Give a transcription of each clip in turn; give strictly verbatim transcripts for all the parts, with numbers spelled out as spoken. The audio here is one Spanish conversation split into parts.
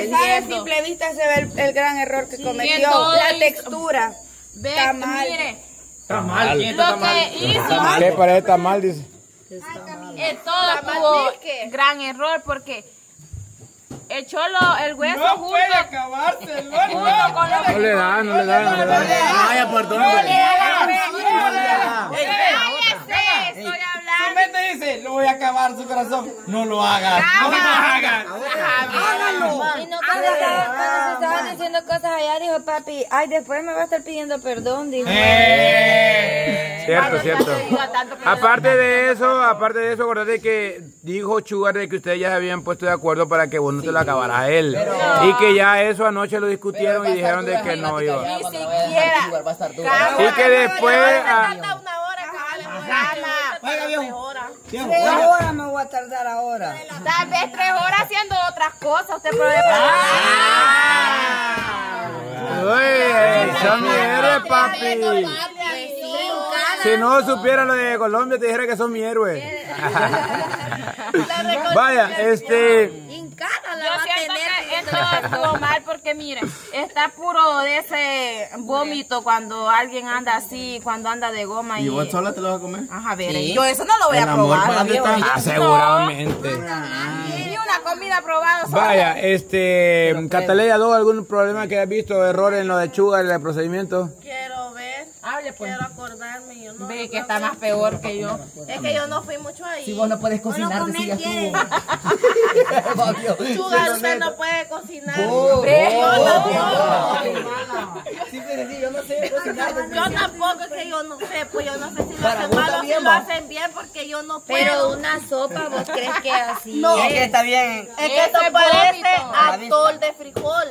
a simple vista se ve el, el gran error que cometió. La textura. Ve, está mal. Mire. Está mal. Lo que hizo. ¿Qué parece está mal? Dice. Eh, todo tuvo gran error porque echó lo, el hueso No junto, puede acabarse, no, junto con los No le da, no le da, no le da. Vaya por dónde. Cállese, estoy Su mente dice, lo voy a acabar su corazón. No lo hagas, no lo hagas. Hágalo. Y no cuando, estaba- cuando se estaban diciendo cosas allá, dijo papi, ay, después me va a estar pidiendo perdón, dijo. Eh. Cierto, cierto. Aparte de eso, aparte de eso, acordate que dijo Sugar de que ustedes ya se habían puesto de acuerdo para que vos no te lo acabaras a él. Y que ya eso anoche lo discutieron y dijeron de que no iba. Ni siquiera. Y que después... ah, Falta una hora, cabal. Oiga, viejo. Tres horas me voy a tardar ahora. Tal vez tres horas haciendo otras cosas. Usted puede Uy, son mi héroe, papi. Si no supiera lo de Colombia, te dijera que son mi héroe. Vaya, este... Yo siento que esto estuvo mal porque mire, está puro de ese vómito cuando alguien anda así, cuando anda de goma. ¿Y Y vos sola te lo vas a comer? Ajá, a ver, yo eso no lo voy a El amor, probar. ¿para dónde está? Ah, seguramente. Y una comida probada. solo. Vaya, este... Cataleya dos, ¿algún problema que hayas visto? ¿Error en lo de Sugar, en el procedimiento? Quiero ver, Hable, pues. quiero acordarme. Yo no, Ve que está más peor que yo. es que yo no fui mucho ahí. Si vos no puedes cocinar, decías tú. Sugar, usted no puede cocinar. Ve. Sí, pero sí, yo no sé cocinar. Yo tampoco, es que yo no sé, pues yo no sé si lo Para hacen vos mal o si también, lo va. hacen bien, porque yo no puedo. Pero una sopa, ¿vos crees que así? No. Es que está bien. Es que esto Ese parece vómito. atol de frijol.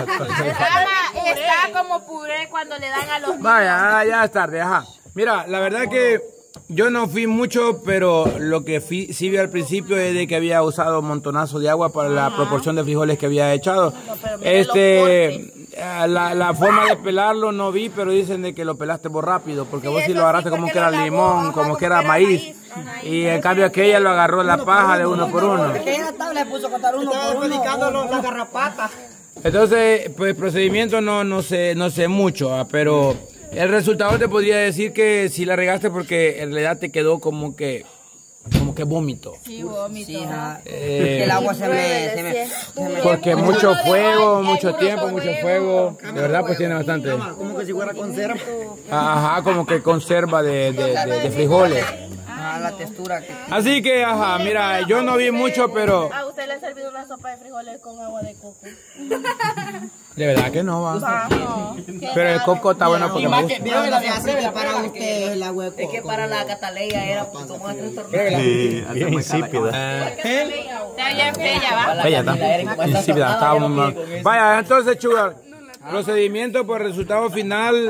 Está, está como puré cuando le dan a los niños. Vaya, ah, ya es tarde, ajá. Mira, la verdad que yo no fui mucho, pero lo que fui, sí vi al principio es de que había usado un montonazo de agua para la proporción de frijoles que había echado. Este, la, la forma de pelarlo no vi, pero dicen de que lo pelaste por rápido, porque vos sí lo agarraste como que era limón, como que era maíz. Y en cambio aquella lo agarró la paja de uno por uno. Porque ella tabla le puso a contar uno por uno. Las garrapatas. Entonces, pues procedimiento no, no sé, no sé mucho, ah, pero el resultado te podría decir que si la regaste porque en realidad te quedó como que, como que vómito. Sí, vómito. Sí, ajá. Eh, El agua se me... Se me, se me Porque mucho fuego, mucho tiempo, mucho fuego. De verdad, pues tiene bastante. Como que si fuera conserva. Ajá, como que conserva de, de, de, de frijoles. ajá, la textura. Que... Así que, ajá, mira, yo no vi mucho, pero A usted le ha servido una sopa de frijoles con agua de coco. de verdad que no va. Pero el coco está bueno porque me gusta. Vieron la así que para usted el agua de coco. Es que para la Cataleya era como una trastornada. Sí, bien insípida. Está bien bella, ¿va? Bella, está. Insípida, está un- Vaya, entonces, Sugar, procedimiento por resultado final.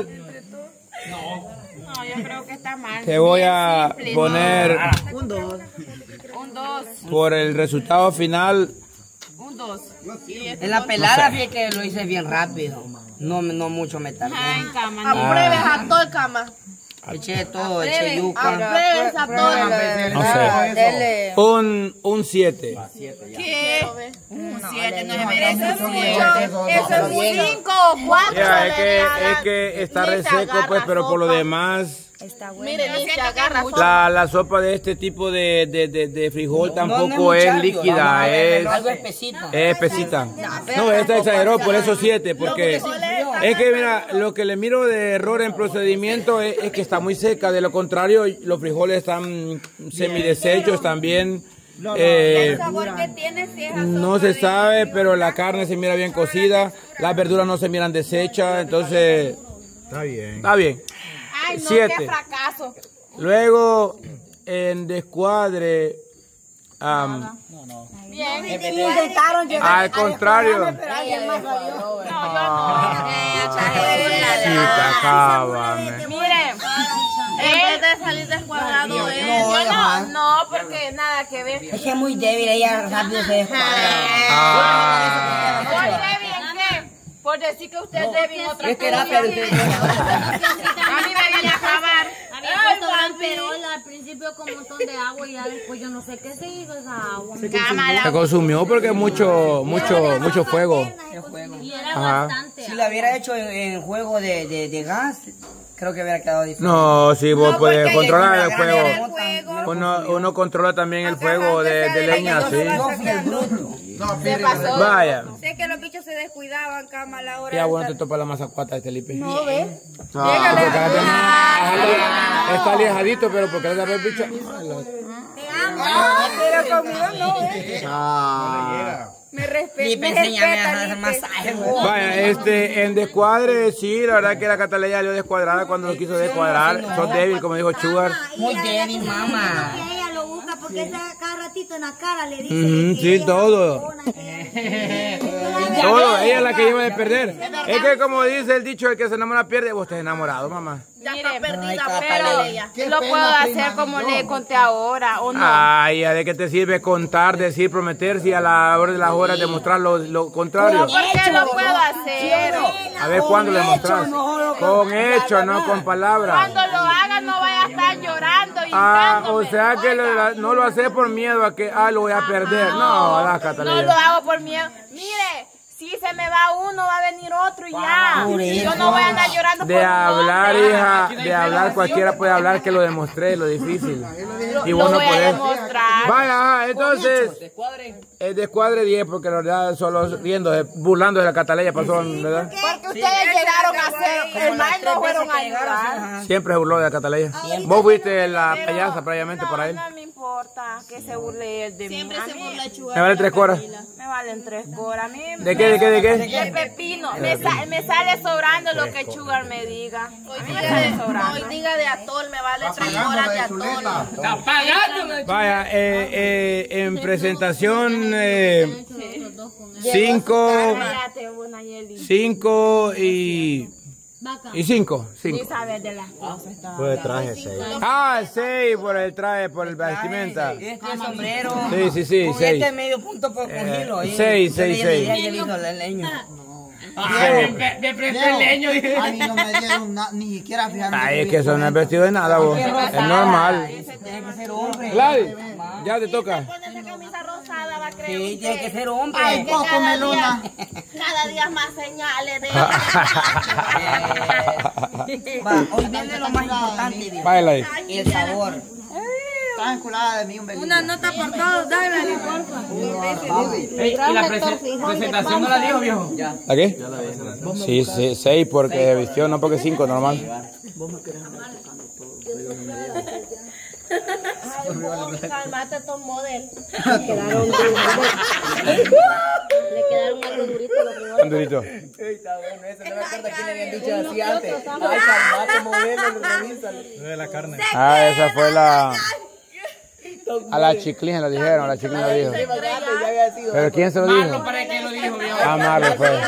No, yo creo que está mal. Te voy a Simple, poner Un dos. no. Un dos, por el resultado final. un dos. En la pelada vi que lo hice bien rápido. No, no mucho me tardé. Ajá, en cama. Ah. no. Apruebes a todo el cama. Eché todo, eché yuca. Apruebes a todo el No sé. Dele. Un, un siete. ¿Qué? Un siete, no se merece Eso un es siete. mucho. Eso es un cinco o cuatro. Ya, es le que, regalan. es que está Ni se reseco, pues, agarra pero por lo sopa. demás, Está bueno. Mire, ni se siento que agarra mucho. sopa. la, la sopa de este tipo de, de, de, de frijol tampoco no es muchacho, vamos líquida, a ver, es, algo espesito. es espesita. No, esta exageró, por eso siete, porque es que mira, lo que le miro de error en procedimiento es, es que está muy seca, de lo contrario, los frijoles están semideshechos también. Eh, El sabor que tiene sí es no se sabe, pero la carne se mira bien cocida, las verduras no se miran deshechas, entonces Está bien. está bien. Ay, no, Siete. qué fracaso. Luego, en descuadre, am, Bien. Intentaron llegar al contrario, pero alguien más salió. No, yo no. chica, cábame. Miren, En vez de salir descuadrado, él. yo no, no, porque nada que ver. Es que es muy débil, ella rápido se descuadra. Ah, ¿Por débil en qué? Por decir que usted es débil en otra Es que era, pero usted- A mí me viene a acabar. Había puesto gran pero al principio con un montón de agua y ya después yo no sé qué se hizo esa agua. Se consumió porque mucho, mucho, mucho fuego. Y era Ajá. bastante. Si lo hubiera hecho en, en juego de, de, de gas, creo que hubiera quedado diferente. No, si vos No, puedes porque controlar el el fuego. fuego. Uno, uno controla también el fuego de, de leña, sí. Yo fui el bruto. Se pasó. Vaya. Sé que los bichos se descuidaban, cama, a la hora. Ya de bueno te estar- topa la mazacuata de Felipe. No, ¿ves? Porque está, está alejadito, pero porque le el bicho. Ah, pero conmigo no, ¿eh? Ah. Me respeto. Lipe, Me enséñame a respeta, hacer Lipe. masaje. Vaya, este, en descuadre, sí, la verdad que la Cataleya salió descuadrada cuando lo quiso descuadrar. Sos débil, como dijo Sugar. Muy débil, mamá. Que ella lo busca porque está cada ratito en la cara le dice. Ujú, que sí, ella todo. es que- Todo, ella es la que lleva de perder. Es que como dice el dicho, el que se enamora pierde, vos estás enamorado, mamá. Ya Mire, está perdida, Ay, pero Cataleya. lo puedo hacer como le conté ahora, ¿o no? Ay, ¿a de qué te sirve contar, decir, prometer si a la hora de las horas demostrar lo, lo contrario? ¿Por qué lo puedo hacer? A ver cuándo le mostrás. Con hechos, no con palabras. Cuando lo haga no vaya a estar llorando y Ah, o gritándome. sea que lo- no lo hace por miedo a que ah, lo voy a perder. No, la No lo Cataleya. hago por miedo. Mire, si se me va uno, va a venir otro y ya. Por Yo eso. no voy a andar llorando por De un hablar, hombre. hija, de hablar cualquiera puede hablar, que lo demostré, lo difícil. Y Lo vos no voy a podés. demostrar. Vaya, ajá, entonces, el descuadre diez, porque la verdad solo riendo, burlando de la Cataleya pasó, ¿verdad? Porque ustedes llegaron a hacer, el mal no fueron a ayudar. Siempre se burló de la Cataleya. Vos fuiste la payasa previamente No, para él. no me importa que se burle él de mí. siempre A se mí burla de Sugar. Me vale tres coras. me valen tres coras. A mí ¿De qué, de qué, de qué? de pepino. Me, sa- me sale sobrando lo que Sugar me diga. Hoy A mí me diga sale de, sobrando. hoy diga de atol, me vale tres horas de atol. Vaya, eh, eh, en presentación, eh, cinco, Cállate, vos, Nayeli. cinco y, y cinco, Ni cinco. sabes de las cosas. Fue de traje seis. Ah, seis por el traje, por el vestimenta. Este es sombrero. Sí, sí, sí, Con seis. este medio punto por cogerlo. Eh, seis, seis, seis. El leño. Me presté el leño. A mí no me dieron na- ni siquiera fijarme. Ay, es que eso no es vestido de nada, vos. Es normal. Tiene que ser hombre. Gladys, ya te toca. Con esa camisa rosada va a creer Sí, tiene que usted. ser hombre. Ay, que Poco cada melona. día, cada día más señales de... Va, hoy viene lo más importante, viejo. Vaya, Gladys. El sabor. Estás enculada de mí, un besito. Una nota por todos, dale, porfa. Ey, ¿y la prese- presentación no la dijo, viejo? ¿La qué? Sí, sí, seis porque vistió, no porque cinco, normal. Ay, vos, calmate, Tom Model. Le quedaron algo durito los frijoles. Un durito. Está bueno, eso no me acuerdo quién le habían dicho así antes. Ay, calmate, modelo, revísalo. De la carne. Ah, esa fue la... A la Chiclín la dijeron, a la Chiclín la dijo. Ya había sido. ¿Pero quién se lo dijo? ¿Para qué lo dijo, viejo? Ah, Marlo fue.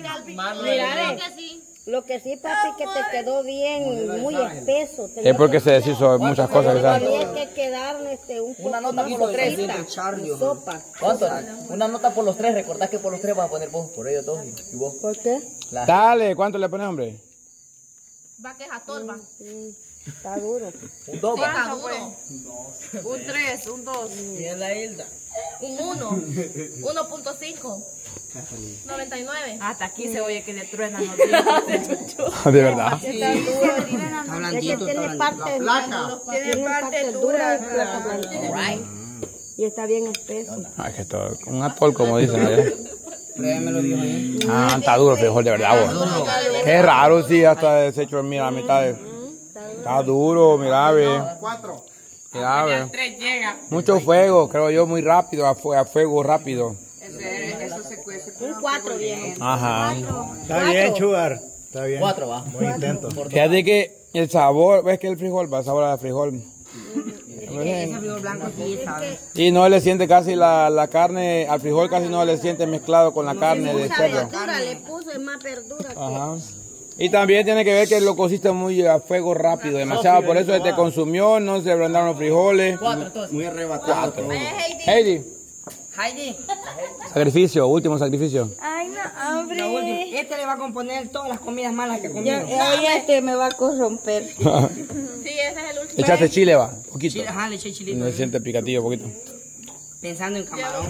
Lo que sí, papi, que te quedó bien, muy espeso. Es porque se deshizo muchas cosas, quizás. Tenía que quedar este, un poco Una nota por los tres. sopa. ¿Cuánto? Una nota por los tres. Recordás que por los tres vas a poner vos, por ellos dos. ¿Y vos? ¿Por qué? Dale, ¿cuánto le pones, hombre? Va que es atol, va. Está duro. Un dos. Está duro. Un tres, un dos. Bien la Hilda. Un uno. uno punto cinco. noventa y nueve. Hasta aquí se oye que le truenan los dientes. De verdad. Está duro. Es que tiene parte, tiene parte dura y plata blanca. Y está bien espeso. Ay, que esto, un atol, como dicen allá. Pruébemelo, viejo. ¿eh? Ah, está duro el frijol, de verdad, vos. Qué raro, sí, hasta deshecho, mira, la mitad de... Está duro, mira, ve. Cuatro. Mira, ve. Tres llega. Mucho fuego, creo yo, muy rápido, a, fue- a fuego rápido. Un cuatro, viejo. Ajá. Está bien, Sugar. Está bien. Cuatro, va. Buen intento. Fíjate que el sabor, ves que el frijol va a sabor a frijol. Ese frijol blanco sí, ¿sabes? Y no le siente casi la, la carne, al frijol casi no le siente mezclado con la carne de Mucha cerdo. verdura le puso, es más verdura. que- Ajá. Y también tiene que ver que lo cociste muy a fuego rápido, demasiado, por eso se te consumió, no se blandaron los frijoles. Cuatro, entonces. Muy arrebatado. Heidi, Heidi. sacrificio, último sacrificio. Ay, no, La hombre. última. Este le va a componer todas las comidas malas que comió. Ya, hoy este me va a corromper. Sí, ese es el último. ¿Echaste chile, va? Poquito. Chile, ajá, le eché chilito. Me siente picatillo, poquito. Pensando en camarón.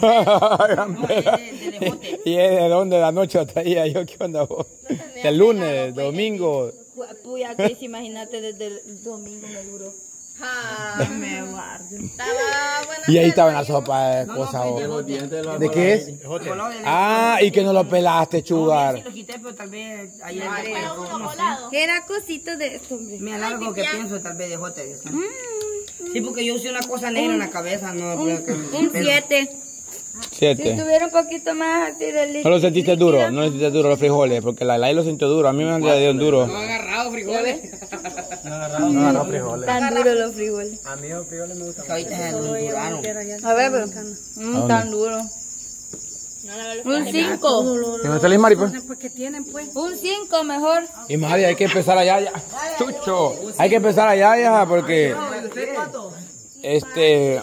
¿Y de dónde la noche traía yo? ¿Qué onda vos? ¿El lunes, domingo? Puya, que imagínate, desde el domingo me duró. Ah, me guardo. Estaba buena. Y ahí estaba en la sopa de cosas. ¿De qué es? Ah, y que no lo pelaste, Chugar. Sí, lo quité, pero tal vez ayer. Era cosito de esto, hombre. Me alargo que pienso tal vez de jote. Sí, porque yo usé una cosa negra en la cabeza, no puedo que... Un siete. Si Siete. tuviera un poquito más así de líquido. ¿No lo sentiste duro? No lo sentiste duro los frijoles, porque la Lai lo sintió duro. A mí me han dado duro. No he agarrado frijoles. No agarró frijoles. Tan duros los frijoles. A mí los frijoles me gustan. Ahorita se duraron. A ver, pero. Mm, tan duro. Un cinco. ¿Y no está la Mari, pues? Un cinco mejor. Y Mari, hay que empezar allá ya. Chucho. Hay que empezar allá ya, porque... Este...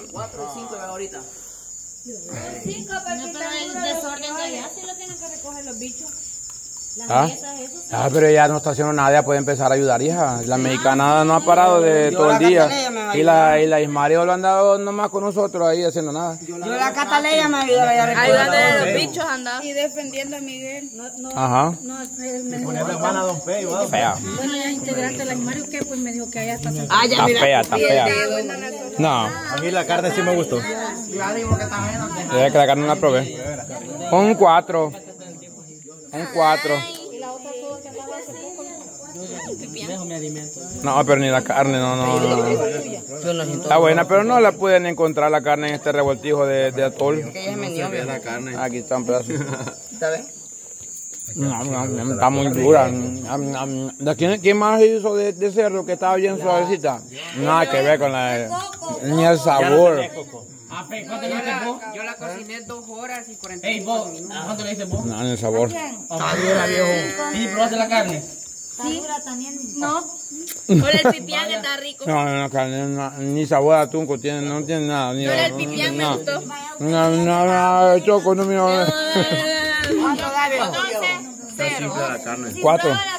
Cinco, No, pero el desorden de allá sí lo tienen que recoger los bichos. Las ¿Ah? mesas, eso. Ah, pero ella no está haciendo nada, ya puede empezar a ayudar, hija. La mexicana no ha parado de todo el día. Y la, y la Ismario lo han dado nomás con nosotros ahí haciendo nada. Yo la Cataleya me ayudaba a recoger. Ayudando a los bichos andaba. Y defendiendo a Miguel. Ajá. Ponerle mano a Don Pey, va. Fea. Bueno, la integrante de la Mario, ¿qué? Pues me dijo que allá está. Ah, ya Está mira. fea, está fea. No, A mí la carne sí me gustó. debe que la carne no la probé. Un cuatro. Un cuatro. No, pero ni la carne, no, no, no. Está buena, pero no la pueden encontrar la carne en este revoltijo de, de atol. Aquí está un pedazo. No, no, no, está muy dura. ¿Quién, quién más hizo de, de cerdo que estaba bien suavecita? Nada que ver con la... Ni el sabor. Yo la cociné dos horas y cuarenta Ey, vos, ¿a cuánto le dices vos? No, ni el sabor. Está dura, viejo. ¿Y probaste la carne? Sí. No. Por el pipián está rico. No, no, carne, no, ni sabor a tunco, tiene, no tiene nada. Ni, Por el pipián me no, gustó. no, no, no, choco, no me... Entonces, cero. Cuatro. La